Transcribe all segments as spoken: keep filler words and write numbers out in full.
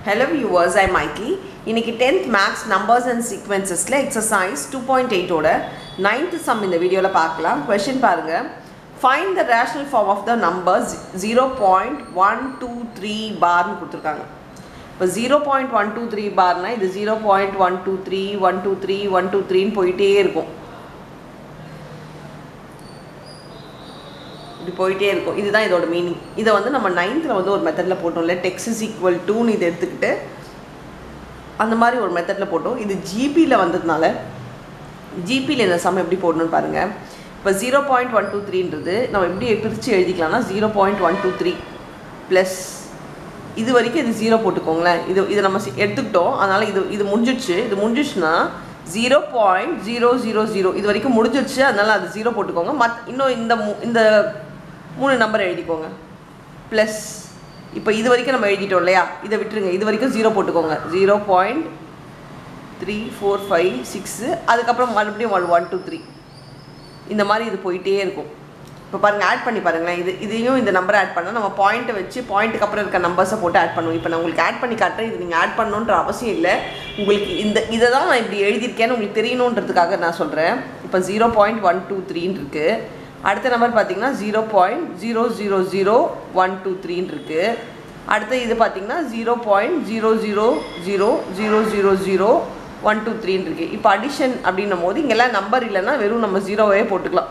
Hello viewers, I am Mikey. இன்னைக்கு tenth Maths Numbers and Sequencesல exercise two point eight ஓட ninth sum இந்த வீடியோல பார்க்கலாம். Question பாருங்க. Find the rational form of the numbers zero point one two three bar னு கொடுத்திருக்காங்க. இப்போ zero point one two three barனா இது zero point one two three one two three one two three னு போயிட்டே இருக்கும். இது போயிட்டே இருக்கும். இதுதான் இதோட மீனிங். இதை வந்து நம்ம நைன்த்தில் வந்து ஒரு மெத்தடில் போட்டோம் இல்லை டெக்ஸ் இஸ் ஈக்குவல் டூன்னு இதை எடுத்துக்கிட்டு அந்த மாதிரி ஒரு மெத்தடில் போட்டோம். இது ஜிபியில் வந்ததுனால ஜிபியில் இந்த சம் எப்படி போடணும்னு பாருங்கள். இப்போ ஜீரோ பாயிண்ட் ஒன் டூ த்ரீன்றது நம்ம எப்படி பிரித்து எழுதிக்கலாம்னா zero point one two three plus இது வரைக்கும் இது ஜீரோ போட்டுக்கோங்களேன். இது இதை நம்ம எடுத்துக்கிட்டோம். அதனால் இது இது முடிஞ்சிடுச்சு. இது முடிஞ்சிடுச்சுன்னா zero point zero zero zero இது வரைக்கும் முடிஞ்சிடுச்சு. அதனால் அது ஜீரோ போட்டுக்கோங்க. மத் இன்னும் இந்த இந்த மூணு நம்பர் எழுதிக்கோங்க ப்ளஸ் இப்போ இது வரைக்கும் நம்ம எழுதிட்டோம் இல்லையா, இதை விட்டுருங்க. இது வரைக்கும் ஜீரோ போட்டுக்கோங்க. Zero point three four five six அதுக்கப்புறம் மறுபடியும் ஒன் ஒன் டூ த்ரீ இந்த மாதிரி இது போயிட்டே இருக்கும். இப்போ பாருங்கள், ஆட் பண்ணி பாருங்களேன். இது இதையும் இந்த நம்பரை ஆட் பண்ணால் நம்ம பாயிண்ட்டை வச்சு பாயிண்ட்டுக்கு அப்புறம் இருக்க நம்பர்ஸை போட்டு ஆட் பண்ணுவோம். இப்போ நான் உங்களுக்கு ஆட் பண்ணி காட்டுறேன். இது நீங்கள் ஆட் பண்ணணுன்ற அவசியம் இல்லை. உங்களுக்கு இந்த இதை தான் நான் இப்படி எழுதியிருக்கேன்னு உங்களுக்கு தெரியணுன்றதுக்காக நான் சொல்கிறேன். இப்போ ஜீரோ பாயிண்ட் ஒன் டூ த்ரீன்னு இருக்குது. அடுத்த நம்பர் பார்த்தீங்கன்னா zero point zero zero zero one two த்ரீன்னு இருக்குது. அடுத்த இது பார்த்தீங்கன்னா zero point zero zero zero zero zero zero one two த்ரீன்னு இருக்குது. இப்போ அடிஷன் அப்படின்னும் போது இங்கெல்லாம் நம்பர் இல்லைன்னா வெறும் நம்ம ஜீரோவே போட்டுக்கலாம்.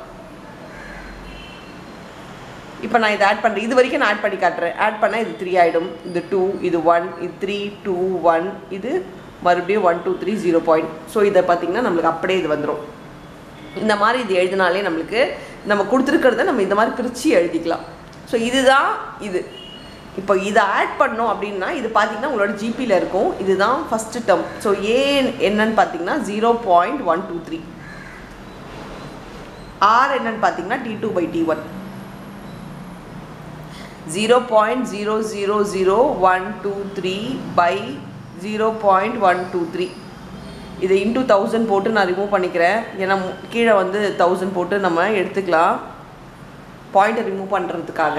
இப்போ நான் இதை ஆட் பண்ணுறேன். இது வரைக்கும் நான் ஆட் பண்ணி காட்டுறேன். ஆட் பண்ணால் இது த்ரீ ஆகிடும். இது டூ, இது ஒன், இது த்ரீ, டூ, ஒன், இது மறுபடியும் one two three zero point. So இதை பார்த்திங்கன்னா நம்மளுக்கு அப்படியே இது வந்துடும். இந்த மாதிரி இது எழுதினாலே நம்மளுக்கு நம்ம கொடுத்துருக்கிறத நம்ம இந்த மாதிரி பிரித்து எழுதிக்கலாம். ஸோ இதுதான் இது. இப்போ இதை ஆட் பண்ணோம் அப்படின்னா இது பார்த்திங்கன்னா உங்களோட ஜிபியில் இருக்கும். இதுதான் ஃபஸ்ட்டு டேர்ம். ஸோ ஏ என்னன்னு பார்த்தீங்கன்னா zero point one two three. R என்னன்னு பார்த்தீங்கன்னா t two by t one. Zero point zero zero zero one two three by zero point one two three. இதை இன்டூ தௌசண்ட் போட்டு நான் remove பண்ணிக்கிறேன். ஏன்னா கீழே வந்து தௌசண்ட் போட்டு நம்ம எடுத்துக்கலாம் பாயிண்ட்டை ரிமூவ் பண்ணுறதுக்காக.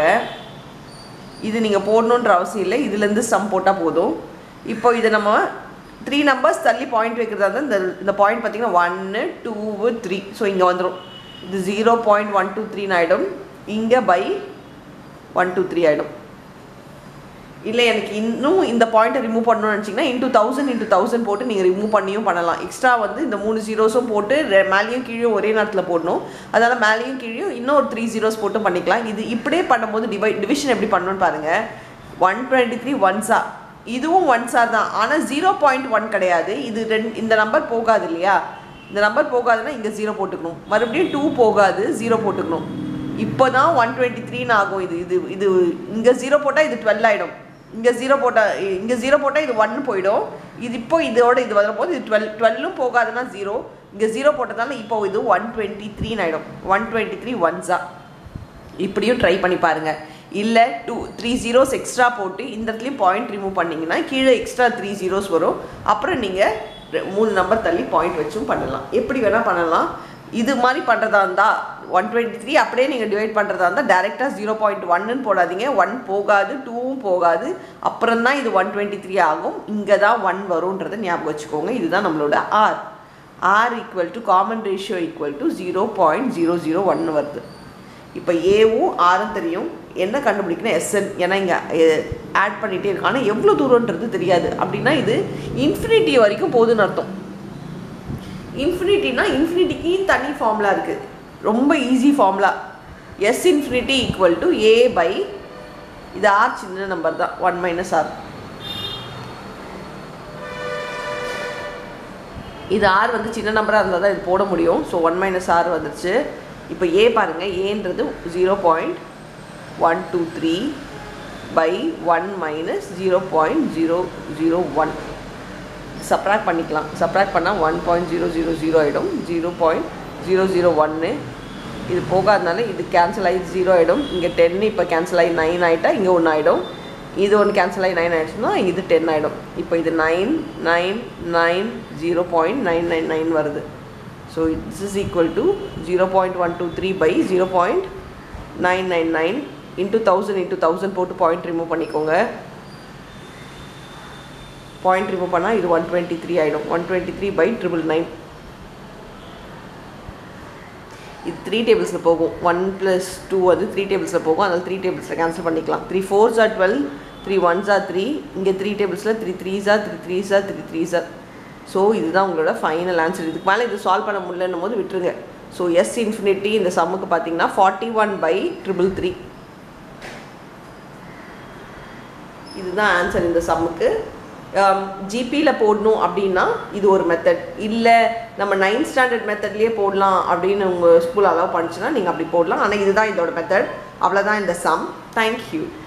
இது நீங்கள் போடணுன்ற அவசியம் இல்லை. இதுலேருந்து சம் போட்டால் போதும். இப்போ இதை நம்ம த்ரீ நம்பர்ஸ் தள்ளி பாயிண்ட் வைக்கிறதா இருந்தால் இந்த இந்த பாயிண்ட் பார்த்திங்கன்னா ஒன்று டூவு த்ரீ. ஸோ இங்கே வந்துடும். இது ஜீரோ பாயிண்ட் ஒன் டூ த்ரீன்னு ஆகிடும். இங்கே பை ஒன் டூ த்ரீ ஆகிடும். இல்லை எனக்கு இன்னும் இந்த பாயிண்ட்டை ரிமூவ் பண்ணணும்னு நினச்சிங்கன்னா இன்டூ தௌசண்ட் இன்டூ தௌசண்ட் போட்டு நீங்கள் ரிமூவ் பண்ணியும் பண்ணலாம். எக்ஸ்ட்ரா வந்து இந்த மூணு ஜீரோஸும் போட்டு மேலேயும் கீழேயும் ஒரே நேரத்தில் போடணும். அதனால் மேலேயும் கீழேயும் இன்னும் ஒரு த்ரீ ஜீரோஸ் போட்டு பண்ணிக்கலாம். இது இப்படியே பண்ணும்போது டிவை டிவிஷன் எப்படி பண்ணணும்னு பாருங்கள். ஒன் டுவெண்ட்டி த்ரீ ஒன்ஸா, இதுவும் ஒன்ஸார் தான். ஆனால் ஜீரோ பாயிண்ட் ஒன் கிடையாது. இது ரெண்டு இந்த நம்பர் போகாது இல்லையா. இந்த நம்பர் போகாதுன்னா இங்கே ஜீரோ போட்டுக்கணும். மறுபடியும் டூ போகாது, ஜீரோ போட்டுக்கணும். இப்போ தான் ஒன் டுவெண்ட்டி த்ரீன்னு ஆகும். இது இது இது இங்கே ஜீரோ போட்டால் இது டுவெல் ஆகிடும். இங்கே ஜீரோ போட்டால் இங்கே ஜீரோ போட்டால் இது ஒன்று போயிடும். இது இப்போ இதோட இது வரும்போது இது டுவெல் டுவெல்லும் போகாதுன்னா ஜீரோ. இங்கே ஜீரோ போட்டதால இப்போ இது ஒன் டுவெண்ட்டி த்ரீன்னு ஆகிடும். ஒன் டுவெண்ட்டி த்ரீ ஒன்ஸா. இப்படியும் ட்ரை பண்ணி பாருங்கள். இல்லை டூ த்ரீ ஜீரோஸ் எக்ஸ்ட்ரா போட்டு இந்த இடத்துலையும் பாயிண்ட் ரிமூவ் பண்ணிங்கன்னா கீழே எக்ஸ்ட்ரா த்ரீ ஜீரோஸ் வரும். அப்புறம் நீங்கள் மூணு நம்பர் தள்ளி பாயிண்ட் வச்சும் பண்ணலாம். எப்படி வேணால் பண்ணலாம். இது மாதிரி பண்ணுறதா இருந்தால் ஒன் டுவெண்ட்டி த்ரீ அப்படியே நீங்கள் டிவைட் பண்ணுறதா இருந்தால் டேரெக்டாக ஜீரோ பாயிண்ட் ஒன்னு போடாதீங்க. ஒன் போகாது, டூவும் போகாது. அப்புறம் தான் இது ஒன் டுவெண்ட்டி த்ரீ ஆகும். இங்கே தான் ஒன் வரும்ன்றதை ஞாபகம் வச்சுக்கோங்க. இதுதான் நம்மளோட r. R equal to common ratio equal to zero point zero zero ஒன்று வருது. இப்போ ஏவும் ஆரும் தெரியும். என்ன கண்டுபிடிக்கணும் எஸ்என். ஏன்னா இங்கே ஆட் பண்ணிகிட்டே இருக்கு. ஆனால் எவ்வளோ தூரன்றது தெரியாது. அப்படின்னா இது இன்ஃபினிட்டி வரைக்கும் போகுதுன்னு அர்த்தம். இன்ஃபினிட்டினா இன்ஃபினிட்டிக்கு தனி ஃபார்முலா இருக்குது. ரொம்ப easy formula. S infinity equal to a by இது ஆர் சின்ன நம்பர் தான் ஒன் மைனஸ் ஆர். இது ஆர் வந்து சின்ன நம்பராக இருந்தால் தான் இது போட முடியும். ஸோ ஒன் மைனஸ் ஆர் வந்துடுச்சு. இப்போ ஏ பாருங்கள். ஏன்றது zero point one two three by one minus zero point zero zero one. Subtract பண்ணிக்கலாம். சப்ராக்ட் பண்ணால் one point zero zero zero ஆகிடும். ஜீரோ பாயிண்ட் ஜீரோ ஜீரோ ஒன்று இது போகாதனால இது கேன்சல் ஆகி ஜீரோ ஆகிடும். இங்கே டென்னு இப்போ கேன்சல் ஆகி நைன் ஆகிட்டா இங்கே ஒன்று ஆகிடும். இது ஒன்று கேன்சல் ஆகி நைன் ஆகிடுச்சுன்னா இது டென் ஆகிடும். இப்போ இது nine nine nine zero point nine nine nine வருது. So this is equal to zero point one two three by zero point nine nine nine into thousand into thousand போட்டு point remove பண்ணிக்கோங்க. Point remove பண்ணால் இது one twenty three ஆகிடும். One twenty three by triple nine. இது three டேபிள்ஸில் போகும். One plus two வந்து three டேபிள்ஸில் போகும். அதனால் த்ரீ டேபிள்ஸில் கேன்சல் பண்ணிக்கலாம். Three fours R twelve, three ones are three. இங்கே த்ரீ டேபிள்ஸில் three threes are three threes are three threes are. So இதுதான் உங்களோட ஃபைனல் ஆன்சர். இதுக்கு மேலே இது சால்வ் பண்ண முடியலன்னும் போது விட்டுருங்க. ஸோ எஸ் இன்ஃபினிட்டி இந்த சம்முக்கு பார்த்தீங்கன்னா forty one by triple three. இதுதான் ஆன்சர் இந்த சம்முக்கு. ஜிபியில் போடணும் அப்படின்னா இது ஒரு மெத்தட். இல்லை நம்ம நைன்த் ஸ்டாண்டர்ட் மெத்தட்லேயே போடலாம் அப்படின்னு உங்கள் ஸ்கூல் அலோவ் பண்ணிச்சுன்னா நீங்கள் அப்படி போடலாம். ஆனால் இதுதான் இதோட மெத்தட். அவ்வளோதான் இந்த சம். தேங்க்யூ.